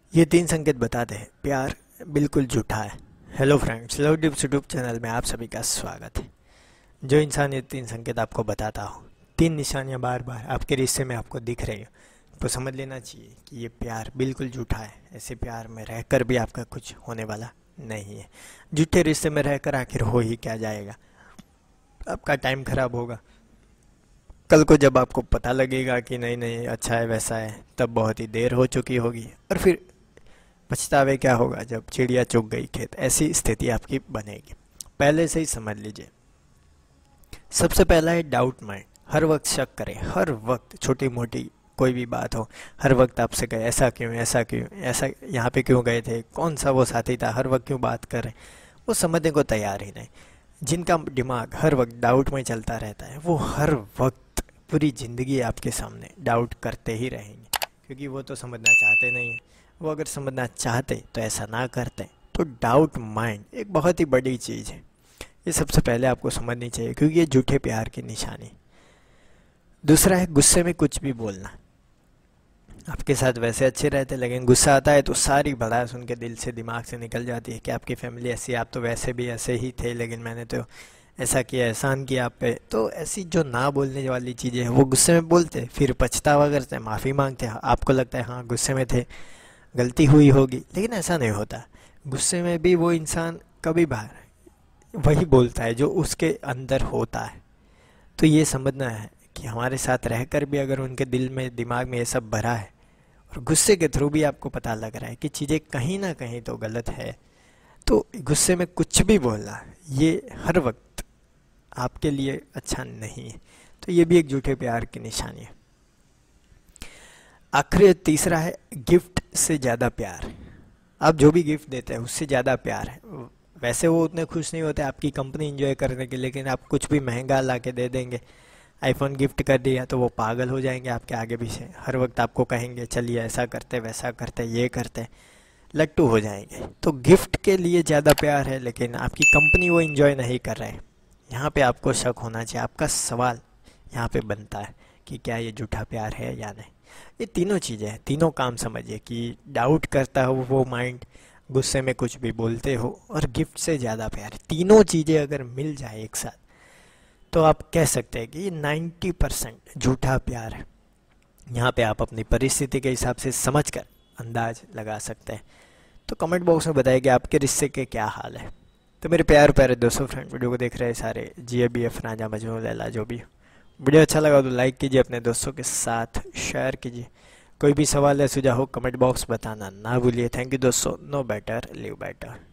ये 3 संकेत बताते हैं प्यार बिल्कुल झूठा है। Hello friends, love tips YouTube channel में आप सभी का स्वागत है। जो इंसान ये 3 संकेत आपको बताता हो, 3 निशानियां बार बार आपके रिश्ते में आपको दिख रही हो, तो समझ लेना चाहिए कि ये प्यार बिल्कुल झूठा है। ऐसे प्यार में रहकर भी आपका कुछ होने वाला नहीं है। झूठे रिश्ते में रहकर आखिर हो ही क्या जाएगा, आपका टाइम खराब होगा। कल को जब आपको पता लगेगा कि नहीं नहीं अच्छा है वैसा है, तब बहुत ही देर हो चुकी होगी और फिर पछतावे क्या होगा जब चिड़िया चुग गई खेत। ऐसी स्थिति आपकी बनेगी। पहले से ही समझ लीजिए। सबसे पहला है डाउट माइंड। हर वक्त शक करें, हर वक्त छोटी मोटी कोई भी बात हो, हर वक्त आपसे कहे ऐसा क्यों, ऐसा क्यों, ऐसा यहाँ पे क्यों गए थे, कौन सा वो साथी था, हर वक्त क्यों बात कर रहे, वो समझने को तैयार ही नहीं। जिनका दिमाग हर वक्त डाउट में चलता रहता है, वो हर वक्त पूरी ज़िंदगी आपके सामने डाउट करते ही रहेंगे, क्योंकि वो तो समझना चाहते नहीं हैं। वो अगर समझना चाहते तो ऐसा ना करते। तो डाउट माइंड एक बहुत ही बड़ी चीज़ है। ये सबसे पहले आपको समझनी चाहिए, क्योंकि ये झूठे प्यार की निशानी। दूसरा है गुस्से में कुछ भी बोलना। आपके साथ वैसे अच्छे रहते, लेकिन गुस्सा आता है तो सारी भड़ास उनके दिल से दिमाग से निकल जाती है कि आपकी फैमिली ऐसी, आप तो वैसे भी ऐसे ही थे, लेकिन मैंने तो ऐसा किया, एहसान किया आप पे। तो ऐसी जो ना बोलने वाली चीज़ें हैं वो गुस्से में बोलते, फिर पछतावा करते, माफ़ी मांगते। आपको लगता है हाँ गुस्से में थे, गलती हुई होगी, लेकिन ऐसा नहीं होता। गुस्से में भी वो इंसान कभी बार वही बोलता है जो उसके अंदर होता है। तो ये समझना है कि हमारे साथ रहकर भी अगर उनके दिल में दिमाग में ये सब भरा है और गुस्से के थ्रू भी आपको पता लग रहा है कि चीज़ें कहीं ना कहीं तो गलत है, तो गुस्से में कुछ भी बोलना ये हर वक्त आपके लिए अच्छा नहीं है। तो ये भी एक झूठे प्यार की निशानी है। आखिर तीसरा है गिफ्ट से ज़्यादा प्यार। आप जो भी गिफ्ट देते हैं उससे ज़्यादा प्यार है। वैसे वो उतने खुश नहीं होते आपकी कंपनी एंजॉय करने के, लेकिन आप कुछ भी महंगा ला के दे देंगे, आईफोन गिफ्ट कर दिया, तो वो पागल हो जाएंगे आपके आगे पीछे। हर वक्त आपको कहेंगे चलिए ऐसा करते वैसा करते ये करते, लट्टू हो जाएंगे। तो गिफ्ट के लिए ज़्यादा प्यार है, लेकिन आपकी कंपनी वो एंजॉय नहीं कर रहे। यहाँ पे आपको शक होना चाहिए। आपका सवाल यहाँ पे बनता है कि क्या ये झूठा प्यार है या नहीं। ये तीनों चीज़ें हैं, तीनों काम समझिए कि डाउट करता हो वो माइंड, गुस्से में कुछ भी बोलते हो, और गिफ्ट से ज़्यादा प्यार। तीनों चीज़ें अगर मिल जाए एक साथ तो आप कह सकते हैं कि ये 90% झूठा प्यार है। यहाँ पे आप अपनी परिस्थिति के हिसाब से समझकर अंदाज लगा सकते हैं। तो कमेंट बॉक्स में बताइए कि आपके रिश्ते के क्या हाल है। तो मेरे प्यार प्यारे दोस्तों, फ्रेंड, वीडियो को देख रहे सारे GABF राजा मजनू लैला जो भी, वीडियो अच्छा लगा तो लाइक कीजिए, अपने दोस्तों के साथ शेयर कीजिए। कोई भी सवाल या सुझाव हो कमेंट बॉक्स बताना ना भूलिए। थैंक यू दोस्तों। No better live better.